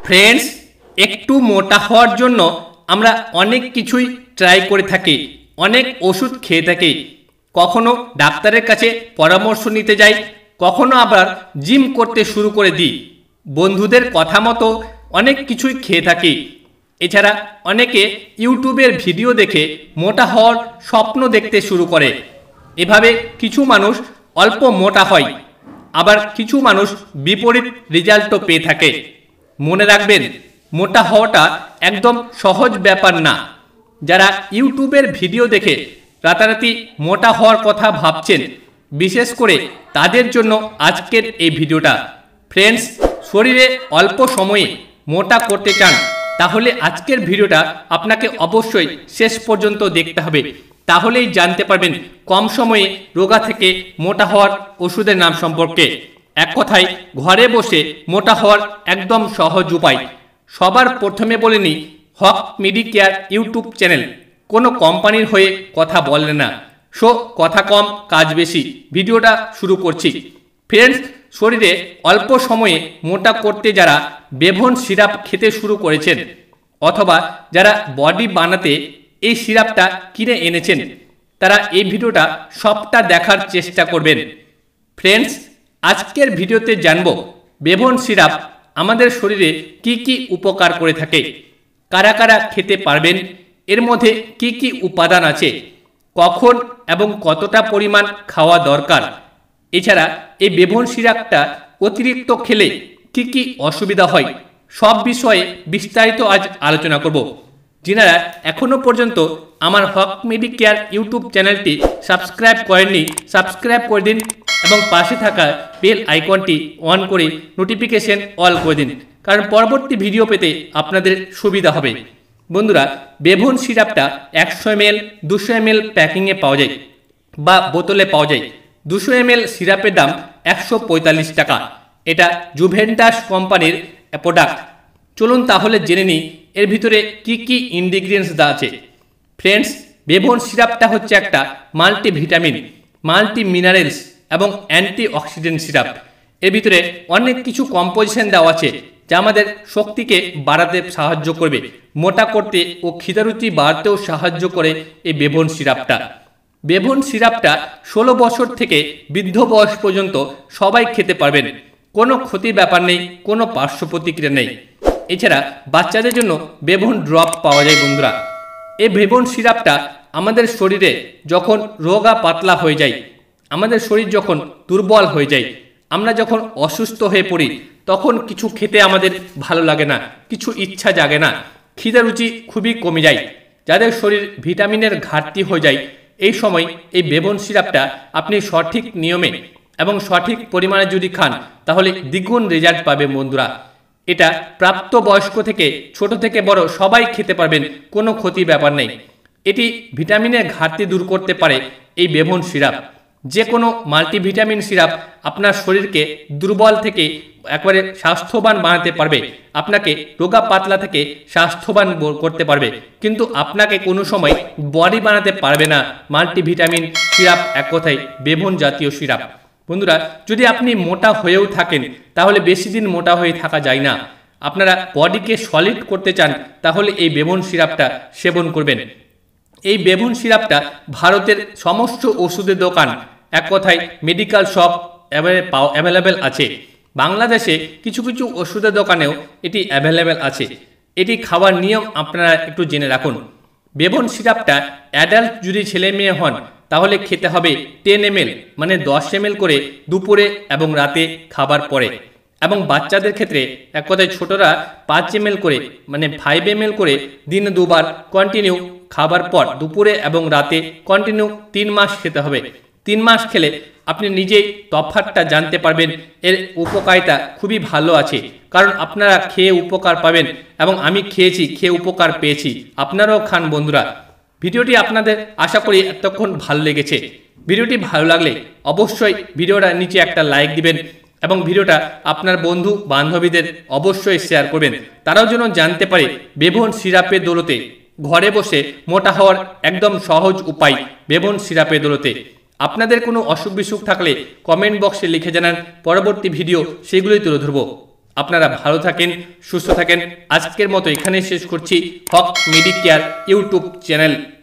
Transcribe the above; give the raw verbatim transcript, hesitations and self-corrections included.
Friends, একটু মোটা হওয়ার জন্য আমরা অনেক কিছুই ট্রাই করে থাকি, অনেক ওষুধ খেয়ে থাকি। কখনো ডাক্তারের কাছে পরামর্শ নিতে যাই, কখনো আবার জিম করতে শুরু করে দিই, বন্ধুদের কথা মতো অনেক কিছুই খেয়ে থাকি। এছাড়া অনেকে ইউটিউবের ভিডিও দেখে মোটা হওয়ার স্বপ্ন দেখতে শুরু করে। এভাবে কিছু মানুষ অল্প মোটা হয়, আবার কিছু মানুষ বিপরীত রেজাল্টও পেয়ে থাকে। মনে রাখবেন, মোটা হওয়াটা একদম সহজ ব্যাপার না। যারা ইউটিউবের ভিডিও দেখে রাতারাতি মোটা হওয়ার কথা ভাবছেন, বিশেষ করে তাদের জন্য আজকের এই ভিডিওটা। ফ্রেন্ডস, শরীরে অল্প সময়ে মোটা করতে চান তাহলে আজকের ভিডিওটা আপনাকে অবশ্যই শেষ পর্যন্ত দেখতে হবে। তাহলেই জানতে পারবেন কম সময়ে রোগা থেকে মোটা হওয়ার ওষুধের নাম সম্পর্কে। এক কথায় ঘরে বসে মোটা হওয়ার একদম সহজ উপায়। সবার প্রথমে বলে নিই, হক মেডিকেয়ার ইউটিউব চ্যানেল কোনো কোম্পানির হয়ে কথা বলে না। সো কথা কম কাজ বেশি, ভিডিওটা শুরু করছি। ফ্রেন্ডস, শরীরে অল্প সময়ে মোটা করতে যারা বেভন সিরাপ খেতে শুরু করেছেন, অথবা যারা বডি বানাতে এই সিরাপটা কিনে এনেছেন, তারা এই ভিডিওটা সবটা দেখার চেষ্টা করবেন। ফ্রেন্ডস, আজকের ভিডিওতে জানব বেভন সিরাপ আমাদের শরীরে কি কি উপকার করে থাকে, কারা কারা খেতে পারবেন, এর মধ্যে কি কি উপাদান আছে, কখন এবং কতটা পরিমাণ খাওয়া দরকার। এছাড়া এই বেভন সিরাপটা অতিরিক্ত খেলে কি কি অসুবিধা হয়, সব বিষয়ে বিস্তারিত আজ আলোচনা করব। যিনারা এখনো পর্যন্ত আমার হক মেডিকেয়ার ইউটিউব চ্যানেলটি সাবস্ক্রাইব করেননি, সাবস্ক্রাইব করে দিন এবং পাশে থাকা বেল আইকনটি অন করে নোটিফিকেশন অল করে দিন, কারণ পরবর্তী ভিডিও পেতে আপনাদের সুবিধা হবে। বন্ধুরা, বেভন সিরাপটা একশো এম এল দুশো এম এল প্যাকিংয়ে পাওয়া যায় বা বোতলে পাওয়া যায়। দুশো এম এল সিরাপের দাম একশো পঁয়তাল্লিশ টাকা। এটা জুভেন্টাস কোম্পানির প্রোডাক্ট। চলুন তাহলে জেনে নিই এর ভিতরে কি কি ইনগ্রিডিয়েন্টস দেওয়া আছে। ফ্রেন্ডস, বেভন সিরাপটা হচ্ছে একটা মাল্টিভিটামিন, মাল্টি মিনারেলস এবং অ্যান্টি অক্সিডেন্ট সিরাপ। এর ভিতরে অনেক কিছু কম্পোজিশন দেওয়া আছে যা আমাদের শক্তিকে বাড়াতে সাহায্য করবে, মোটা করতে ও খিদারুচি বাড়তেও সাহায্য করে এই বেভন সিরাপটা। বেভন সিরাপটা ষোলো বছর থেকে বৃদ্ধ বয়স পর্যন্ত সবাই খেতে পারবেন, কোনো ক্ষতির ব্যাপার নেই, কোনো পার্শ্ব প্রতিক্রিয়া নেই। এছাড়া বাচ্চাদের জন্য বেভন ড্রপ পাওয়া যায়। বন্ধুরা, এই বেভন সিরাপটা আমাদের শরীরে যখন রোগা পাতলা হয়ে যায়, আমাদের শরীর যখন দুর্বল হয়ে যায়, আমরা যখন অসুস্থ হয়ে পড়ি, তখন কিছু খেতে আমাদের ভালো লাগে না, কিছু ইচ্ছা জাগে না, খিদে রুচি খুবই কমে যায়। যাদের শরীর ভিটামিনের ঘাটতি হয়ে যায়, এই সময় এই বেভন সিরাপটা আপনি সঠিক নিয়মে এবং সঠিক পরিমাণে যদি খান তাহলে দ্বিগুণ রেজাল্ট পাবে। বন্ধুরা, এটা প্রাপ্ত বয়স্ক থেকে ছোট থেকে বড় সবাই খেতে পারবেন, কোনো ক্ষতির ব্যাপার নেই। এটি ভিটামিনের ঘাটতি দূর করতে পারে এই বেভন সিরাপ। যে কোনো মাল্টিভিটামিন সিরাপ আপনার শরীরকে দুর্বল থেকে একবারে স্বাস্থ্যবান বানাতে পারবে, আপনাকে রোগা পাতলা থেকে স্বাস্থ্যবান করতে পারবে, কিন্তু আপনাকে কোনো সময় বডি বানাতে পারবে না মাল্টিভিটামিন সিরাপ, এক কথায় বেভন জাতীয় সিরাপ। বন্ধুরা, যদি আপনি মোটা হয়েও থাকেন তাহলে বেশি দিন মোটা হয়ে থাকা যায় না। আপনারা বডিকে সলিড করতে চান তাহলে এই বেভন সিরাপটা সেবন করবেন। এই বেভন সিরাপটা ভারতের সমস্ত ওষুধের দোকান, এক কথায় মেডিকেল শপ অ্যাভেলেবেল আছে। বাংলাদেশে কিছু কিছু ওষুধের দোকানেও এটি অ্যাভেলেবেল আছে। এটি খাওয়ার নিয়ম আপনারা একটু জেনে রাখুন। বেভন সিরাপটা অ্যাডাল্ট যদি ছেলে মেয়ে হন তাহলে খেতে হবে টেন এম এল, মানে দশ এম এল করে দুপুরে এবং রাতে খাবার পরে, এবং বাচ্চাদের ক্ষেত্রে এক কথায় ছোটরা পাঁচ এম এল করে, মানে ফাইভ এম এল করে দিনে দুবার কন্টিনিউ খাবার পর দুপুরে এবং রাতে কন্টিনিউ তিন মাস খেতে হবে। তিন মাস খেলে আপনি নিজেই তফাৎটা জানতে পারবেন। এর উপকারিতা খুবই ভালো আছে, কারণ আপনারা খেয়ে উপকার পাবেন এবং আমি খেয়েছি, খেয়ে উপকার পেয়েছি। আপনারাও খান। বন্ধুরা, ভিডিওটি আপনাদের আশা করি এতক্ষণ ভালো লেগেছে। ভিডিওটি ভালো লাগলে অবশ্যই ভিডিওটা নিচে একটা লাইক দিবেন এবং ভিডিওটা আপনার বন্ধু বান্ধবীদের অবশ্যই শেয়ার করবেন, তারাও যেন জানতে পারে বেভন সিরাপের দৌলতে ঘরে বসে মোটা হওয়ার একদম সহজ উপায় বেভন সিরাপের দৌলতে। আপনাদের কোনো অসুখ বিসুখ থাকলে কমেন্ট বক্সে লিখে জানান, পরবর্তী ভিডিও সেগুলোই তুলে ধরব। আপনারা ভালো থাকেন, সুস্থ থাকেন। আজকের মতো এখানেই শেষ করছি হক মেডিকেয়ার ইউটিউব চ্যানেল।